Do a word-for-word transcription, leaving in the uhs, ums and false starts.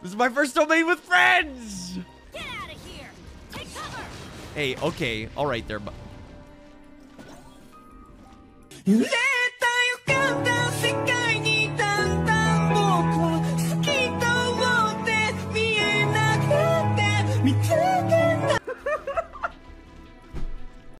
This is my first domain with friends. Get out of here. Take cover. Hey, okay. All right there. Yeah!